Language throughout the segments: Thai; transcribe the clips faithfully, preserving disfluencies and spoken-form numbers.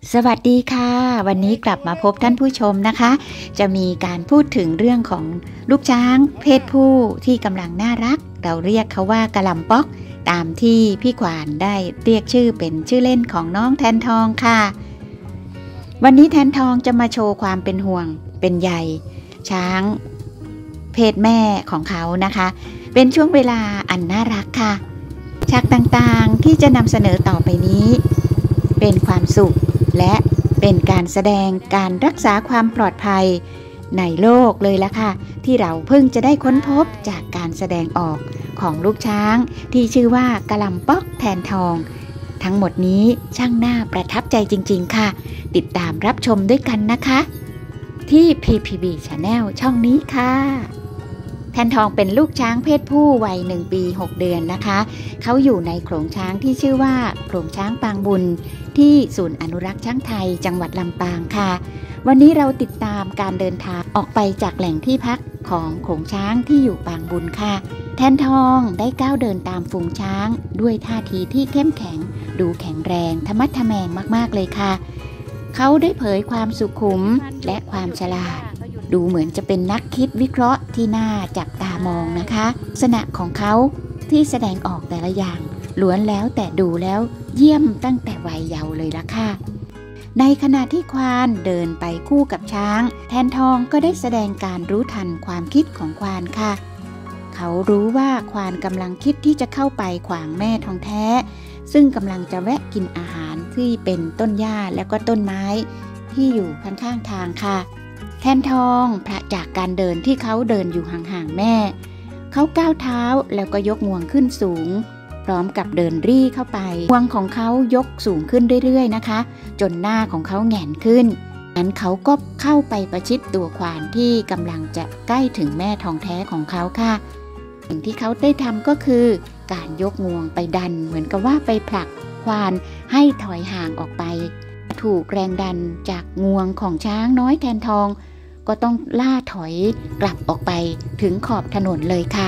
สวัสดีค่ะวันนี้กลับมาพบท่านผู้ชมนะคะจะมีการพูดถึงเรื่องของลูกช้างเพศผู้ที่กำลังน่ารักเราเรียกเขาว่ากะหล่ำป๊อกตามที่พี่ขวานได้เรียกชื่อเป็นชื่อเล่นของน้องแทนทองค่ะวันนี้แทนทองจะมาโชว์ความเป็นห่วงเป็นใยช้างเพศแม่ของเขานะคะเป็นช่วงเวลาอันน่ารักค่ะฉากต่างๆที่จะนำเสนอต่อไปนี้เป็นความสุขและเป็นการแสดงการรักษาความปลอดภัยในโลกเลยละค่ะที่เราเพิ่งจะได้ค้นพบจากการแสดงออกของลูกช้างที่ชื่อว่ากะหล่ำป๊อกแทนทองทั้งหมดนี้ช่างน่าประทับใจจริงๆค่ะติดตามรับชมด้วยกันนะคะที่ พี พี บี Channel ช่องนี้ค่ะแทนทองเป็นลูกช้างเพศผู้วัยหนึ่งปีหกเดือนนะคะเขาอยู่ในโขลงช้างที่ชื่อว่าโขลงช้างปางบุญที่ศูนย์อนุรักษ์ช้างไทยจังหวัดลำปางค่ะวันนี้เราติดตามการเดินทางออกไปจากแหล่งที่พักของโขลงช้างที่อยู่ปางบุญค่ะแทนทองได้ก้าวเดินตามฝูงช้างด้วยท่าทีที่เข้มแข็งดูแข็งแรงทะมัดทะแมงมากๆเลยค่ะเขาได้เผยความสุขุมและความฉลาดดูเหมือนจะเป็นนักคิดวิเคราะห์ที่น่าจับตามองนะคะลักษณะของเขาที่แสดงออกแต่ละอย่างล้วนแล้วแต่ดูแล้วเยี่ยมตั้งแต่วัยเยาว์เลยละค่ะในขณะที่ควานเดินไปคู่กับช้างแทนทองก็ได้แสดงการรู้ทันความคิดของควานค่ะเขารู้ว่าควานกำลังคิดที่จะเข้าไปขวางแม่ทองแท้ซึ่งกำลังจะแวะกินอาหารที่เป็นต้นหญ้าและก็ต้นไม้ที่อยู่ข้างๆทางค่ะแทนทองพระจากการเดินที่เขาเดินอยู่ห่างๆแม่เขาก้าวเท้าแล้วก็ยกงวงขึ้นสูงพร้อมกับเดินรี่เข้าไปงวงของเขายกสูงขึ้นเรื่อยๆนะคะจนหน้าของเขาแหงนขึ้นนั้นเขาก็เข้าไปประชิดตัวควานที่กำลังจะใกล้ถึงแม่ทองแท้ของเขาค่ะสิ่งที่เขาได้ทำก็คือการยกงวงไปดันเหมือนกับว่าไปผลักควานให้ถอยห่างออกไปถูกแรงดันจากงวงของช้างน้อยแทนทองก็ต้องล่าถอยกลับออกไปถึงขอบถนนเลยค่ะ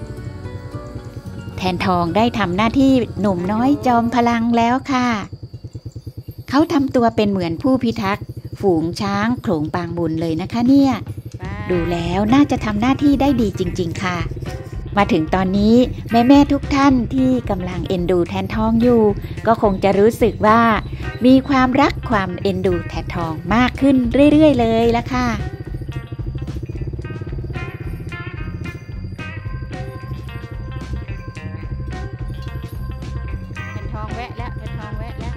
แทนทองได้ทำหน้าที่หนุ่มน้อยจอมพลังแล้วค่ะเขาทำตัวเป็นเหมือนผู้พิทักษ์ฝูงช้างโขลงปางบุญเลยนะคะเนี่ยดูแล้วน่าจะทำหน้าที่ได้ดีจริงๆค่ะมาถึงตอนนี้แม่ๆทุกท่านที่กำลังเอ็นดูแทนทองอยู่ก็คงจะรู้สึกว่ามีความรักความเอ็นดูแทนทองมากขึ้นเรื่อยๆเลยละค่ะแทนทองแวะแล้วแทนทองแวะแล้ว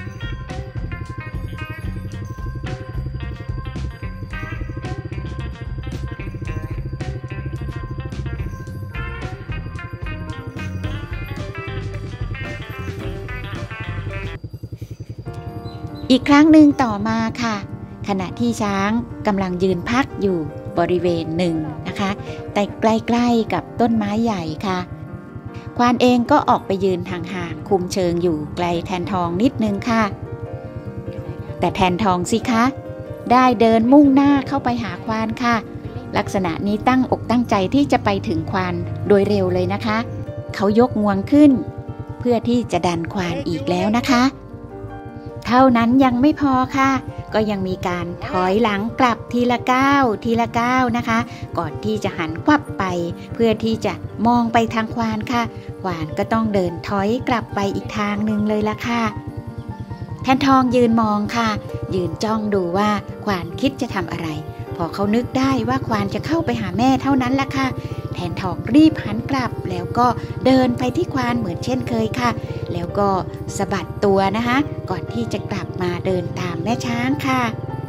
อีกครั้งหนึ่งต่อมาค่ะขณะที่ช้างกำลังยืนพักอยู่บริเวณหนึ่งนะคะแต่ใกล้ๆกับต้นไม้ใหญ่ค่ะควานเองก็ออกไปยืนห่างๆคุมเชิงอยู่ไกลแทนทองนิดนึงค่ะแต่แทนทองสิคะได้เดินมุ่งหน้าเข้าไปหาควานค่ะลักษณะนี้ตั้งอกตั้งใจที่จะไปถึงควานโดยเร็วเลยนะคะเขายกงวงขึ้นเพื่อที่จะดันควานอีกแล้วนะคะเท่านั้นยังไม่พอค่ะก็ยังมีการถอยหลังกลับทีละก้าวทีละก้าวนะคะก่อนที่จะหันควับไปเพื่อที่จะมองไปทางควานค่ะควานก็ต้องเดินถอยกลับไปอีกทางหนึ่งเลยละค่ะแทนทองยืนมองค่ะยืนจ้องดูว่าควานคิดจะทำอะไรพอเขานึกได้ว่าควานจะเข้าไปหาแม่เท่านั้นละค่ะแทนทองรีบหันกลับแล้วก็เดินไปที่ควานเหมือนเช่นเคยค่ะแล้วก็สะบัดตัวนะคะก่อนที่จะกลับมาเดินตามแม่ช้างค่ะ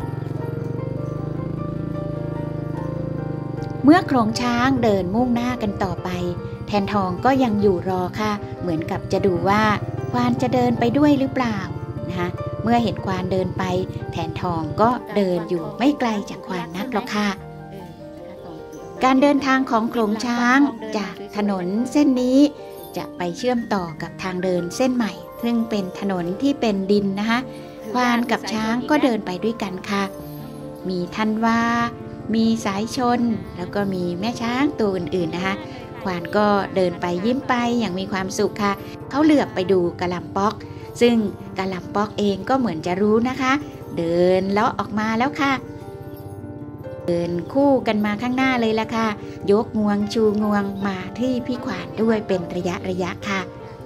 เมื่อโขลงช้างเดินมุ่งหน้ากันต่อไปแทนทองก็ยังอยู่รอค่ะเหมือนกับจะดูว่าควานจะเดินไปด้วยหรือเปล่านะคะเมื่อเห็นควานเดินไปแทนทองก็เดินอยู่ไม่ไกลจากควานนักหรอกค่ะการเดินทางของโขลงช้างจากถนนเส้นนี้จะไปเชื่อมต่อกับทางเดินเส้นใหม่ซึ่งเป็นถนนที่เป็นดินนะคะควานกับช้างก็เดินไปด้วยกันค่ะมีทันวามีสายชนแล้วก็มีแม่ช้างตัวอื่นๆนะคะควานก็เดินไปยิ้มไปอย่างมีความสุขค่ะเขาเหลือบไปดูกะหล่ำป๊อกซึ่งกะหล่ำป๊อกเองก็เหมือนจะรู้นะคะเดินเลาะออกมาแล้วค่ะเดินคู่กันมาข้างหน้าเลยละค่ะยกงวงชูงวงมาที่พี่ขวานด้วยเป็นระยะระยะค่ะ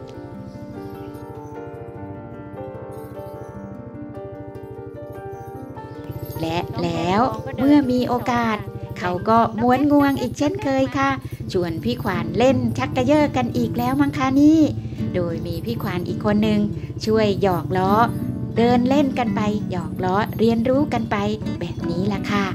และแล้วเมื่อมีโอกาสเขาก็ม้วนงวงอีกเช่นเคยค่ะชวนพี่ขวานเล่นชักกระเยาะกันอีกแล้วมั้งคะนี่โดยมีพี่ขวานอีกคนหนึ่งช่วยหยอกล้อเดินเล่นกันไปหยอกล้อเรียนรู้กันไปแบบนี้ล่ะค่ะ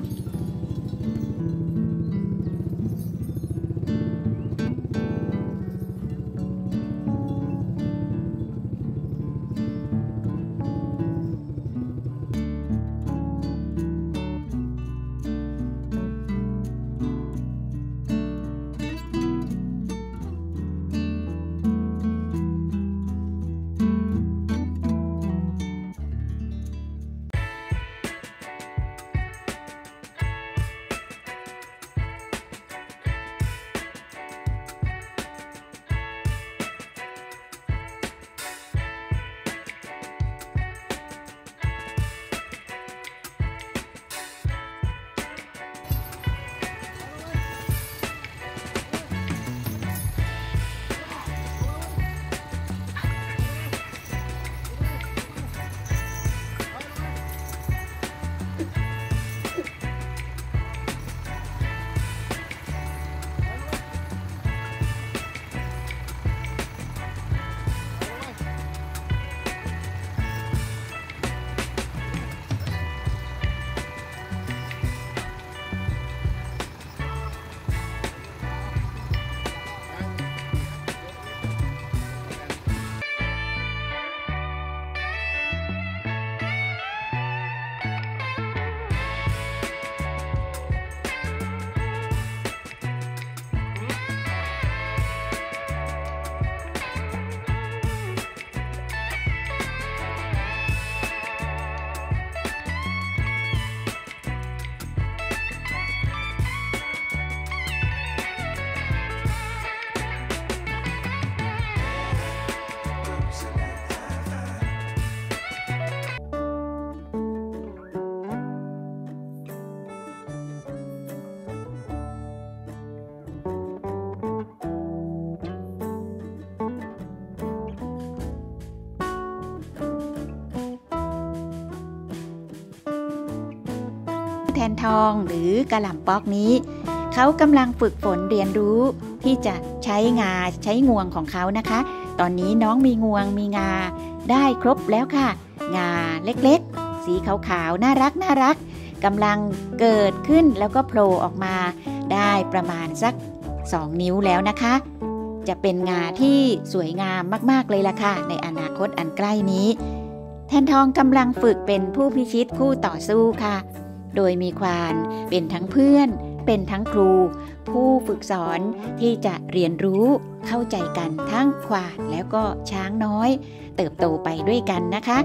แทนทองหรือกะหล่ำป๊อกนี้เขากำลังฝึกฝนเรียนรู้ที่จะใช้งาใช้งวงของเขานะคะตอนนี้น้องมีงวงมีงาได้ครบแล้วค่ะงาเล็กๆสีขาวๆน่ารักน่ารักกำลังเกิดขึ้นแล้วก็โผล่ออกมาได้ประมาณสักสองนิ้วแล้วนะคะจะเป็นงาที่สวยงามมากๆเลยล่ะค่ะในอนาคตอันใกล้นี้แทนทองกำลังฝึกเป็นผู้พิชิตคู่ต่อสู้ค่ะโดยมีควานเป็นทั้งเพื่อนเป็นทั้งครูผู้ฝึกสอนที่จะเรียนรู้เข้าใจกันทั้งควานแล้วก็ช้างน้อยเติบโตไปด้วยกันนะคะ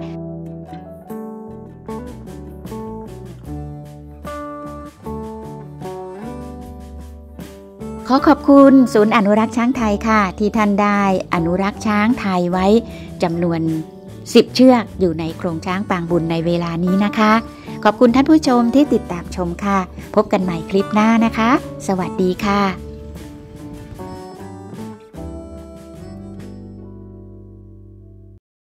ขอขอบคุณศูนย์อนุรักษ์ช้างไทยค่ะที่ท่านได้อนุรักษ์ช้างไทยไว้จำนวนสิบเชือกอยู่ในโครงช้างปางบุญในเวลานี้นะคะขอบคุณท่านผู้ชมที่ติดตามชมค่ะพบกันใหม่คลิปหน้านะคะสวัสดีค่ะ